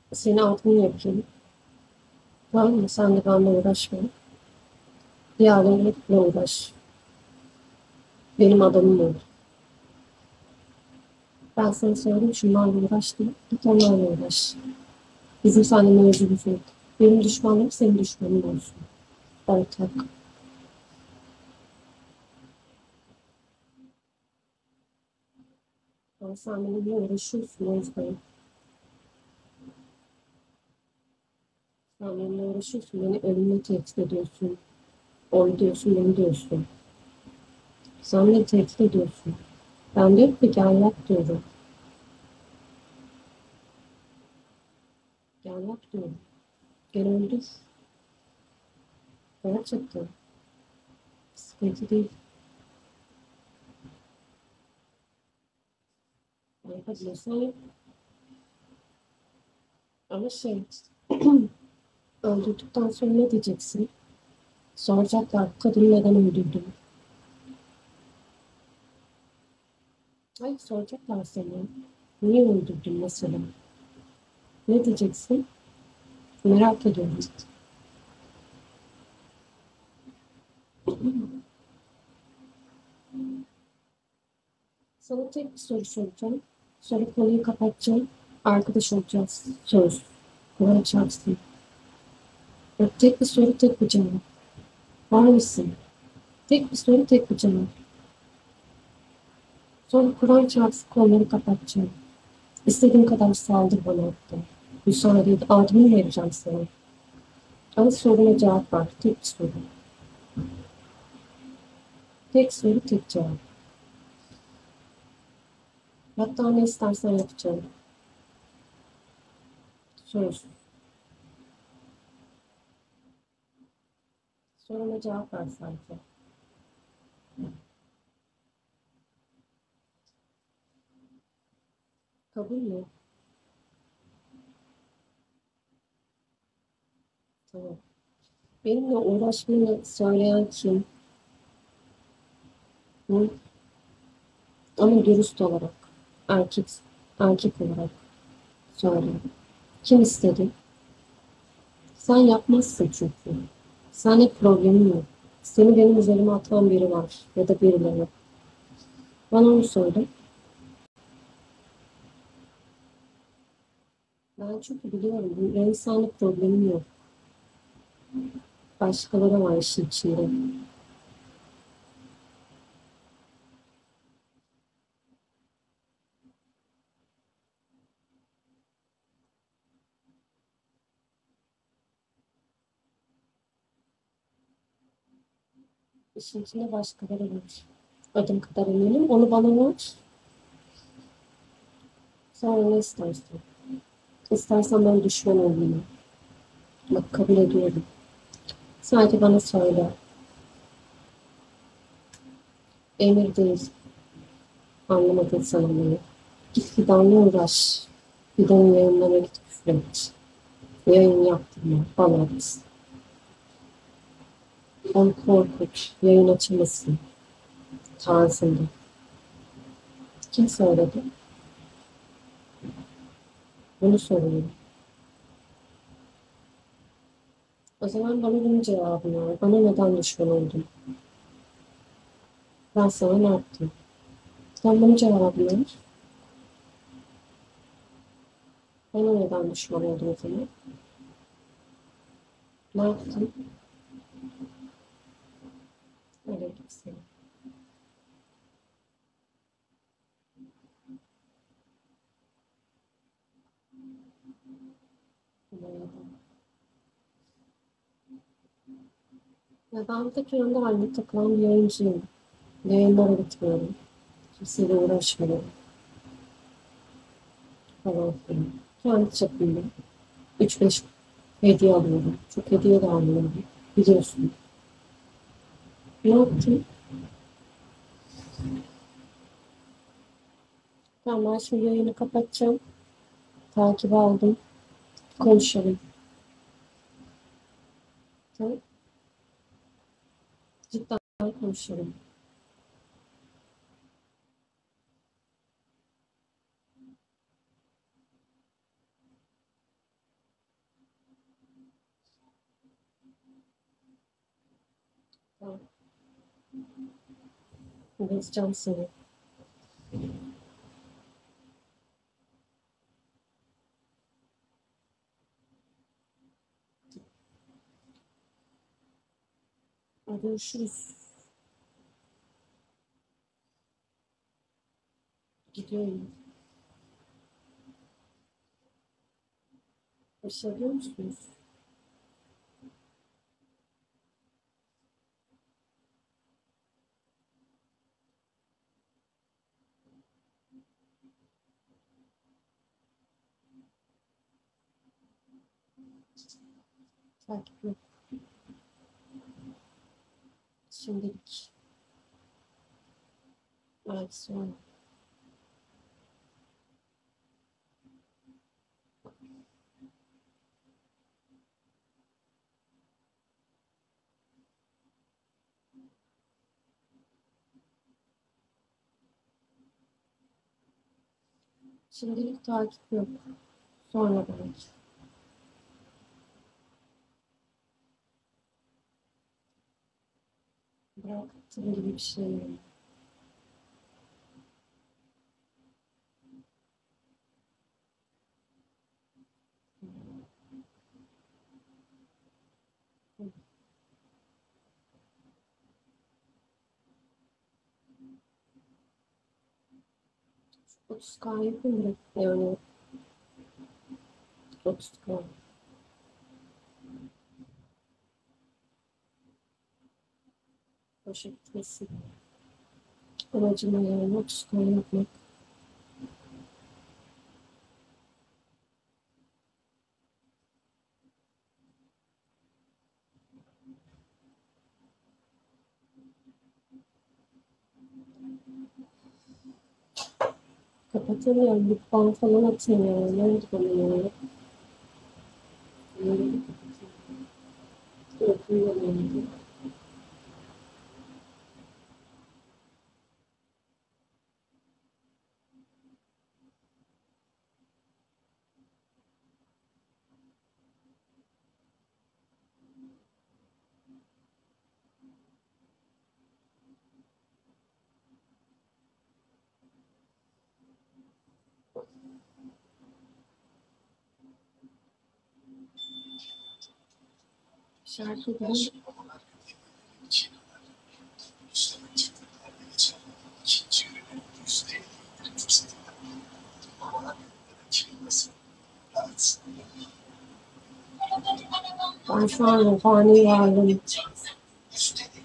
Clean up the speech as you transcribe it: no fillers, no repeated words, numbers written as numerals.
Seni admin yapayım. Tamam mı? Sen de benimle uğraşma. Diğerleriyle uğraş. Benim adamım ol. Ben sana söyleyeyim şunlarla uğraş diye. Git onlarla uğraş. Bizim seninle mevzumuz yok. Benim düşmanım senin düşmanın olsun. Ortak. Ben sen benimle uğraşıyorsun o yüzden. Sen benimle uğraşıyorsun. Beni ölümle tehdit ediyorsun. Onu diyorsun, bunu diyorsun. Sen beni tehdit ediyorsun. Ben diyorum ki gel yap diyorum. Gel yap diyorum. Gel öldür. Gerçekten. Sıkıntı değil. Yapabilirsen yap. Ama şey, öldürdükten sonra ne diyeceksin? Soracaklar, kadını neden öldürdün? Hayır, soracaklar sana. Niye öldürdün mesela? Ne diyeceksin? Merak ediyorum. Sana tek bir soru soracağım. Sonra konuyu kapatacağım. Arkadaş olacağız. Söz. Kur'an çarpsın. Bak, tek bir soru, tek bir cevap. Var mısın? Tek bir soru, tek bir cevap. Sonra Kur'an çarpsın, konuları kapatacağım. İstediğin kadar saldır bana hatta. Müsaade adımı vereceğim sana. Ama soruna cevap ver. Tek bir soru. Tek soru, tek cevap. Hatta ne istersen yapacağım. Söz. Soruna cevap ver sadece. Kabul mü? Tamam. Benimle uğraşmanı söyleyen kim? Hı? Ama dürüst olarak. Erkek, erkek olarak söyle. Kim istedi? Sen yapmazsın çünkü. Seninle problemin yok. Seni benim üzerime atan biri var. Ya da birileri. Bana onu söyle. Ben çünkü biliyorum. Benim seninle problemim yok. Başkaları var işin içinde. İşin içinde başkaları var. Adım kadar eminim. Onu bana ver. Sonra ne istersen. İstersen ben düşman olayım. Bak kabul ediyorum. Sadece bana söyle. Emir değil. Anlamadın sen beni. Git fidanla uğraş. Fidanın yayınlarına git küfret. Yayın yaptırma. Bana at. Onu korkut. Yayın açılmasın. Tarzında. Kim söyledi? Bunu soruyorum. O zaman bana bunun cevabını ver. Bana neden düşman oldun? Ben sana ne yaptım? Sen bunun cevabını ver. Bana neden düşman oldun o zaman? Ne yaptın? Öyle gitsin. Ya ben de kendi halinde takılan bir yayıncıyım. Yayınlara gitmiyorum. Kimseyle uğraşmıyorum falan filan. Kendi çapımda 3-5 hediye alıyorum. Çok hediye de almıyorum. Biliyorsun. Ne yaptın? Tamam, ben şimdi yayını kapatacağım. Takibi aldım. Konuşalım. Tamam. Cidden konuşalım. Tamam. Yazacağım seni. Görüşürüz. Gidiyorum. Bir şey diyor musunuz? Takip yok. Şimdilik. Belki sonra. Şimdilik takip yok. Sonra belki. Bıraktığım gibi bir şey yok. Şu 30K yapayım da yani 30K. Boşa gitmesin. Amacım yani 30K yapmak. Kapatamıyorum. Bir puan falan atayım yani. Ne oldu bana yani? Bunları da kapatayım. Okuyamıyorum. Şarkı da ben şu an ruhani varlığım.